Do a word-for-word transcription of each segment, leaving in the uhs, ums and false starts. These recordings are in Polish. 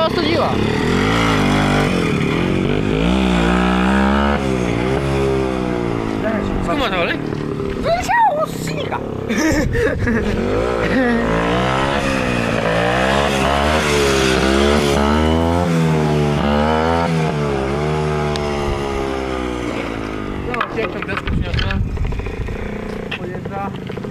się ostudziła. Skąd masz olej? Wyleciało z silnika. No, piękną deskę przyniosłem. Pojeżdża.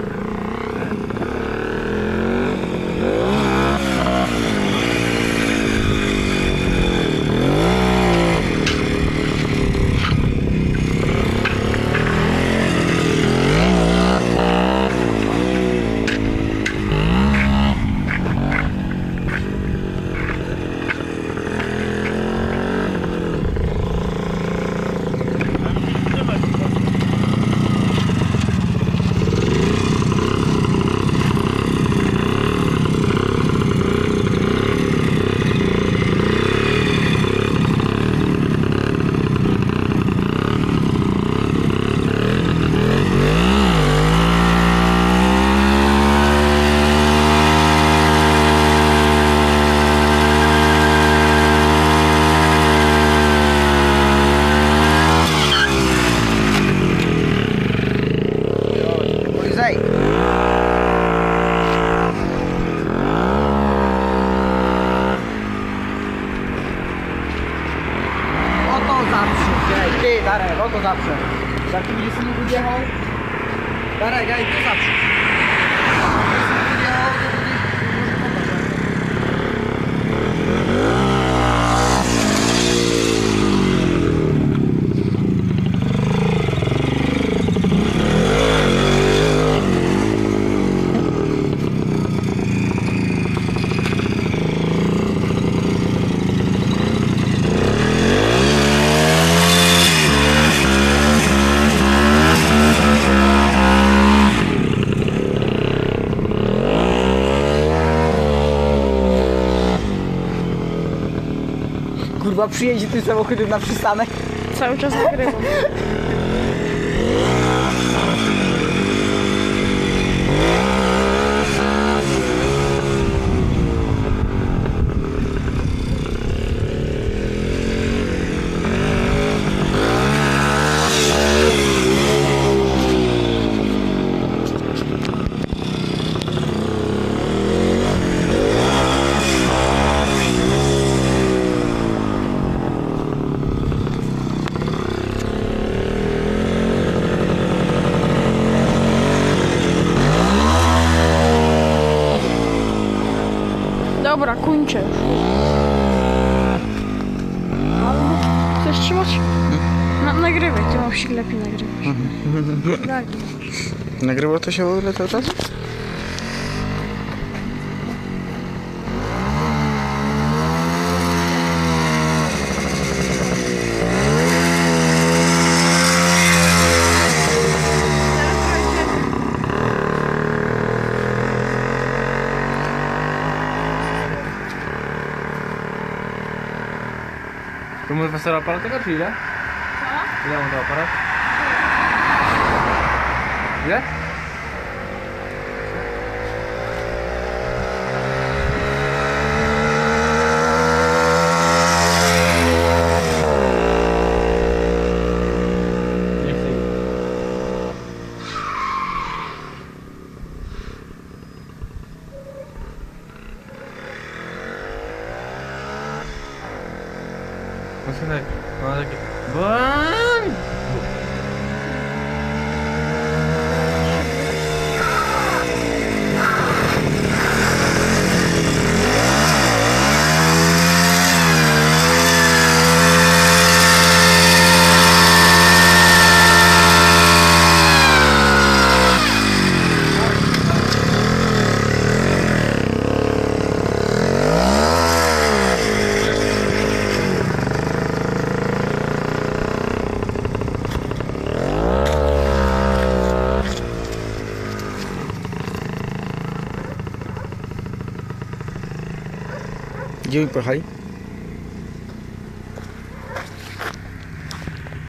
Ty, Darek, o to zawsze. Jak tu będzie silnik jechał, Darek, ja i to zawsze. Kurwa, przyjedzie tym samochodem na przystanek. Cały czas nagrywam. Dobra, kończę. Chcesz trzymać? Na, nagrywaj, ty mam się lepiej nagrywać. Tak. Nagrywa to się w ogóle cały czas? To mówisz wesela aparat tego, czy ile? Co? Ile mam to aparat? Ile? Nie chcę iść. No synek, ma takie... BAN! Gdzie mi pojechali?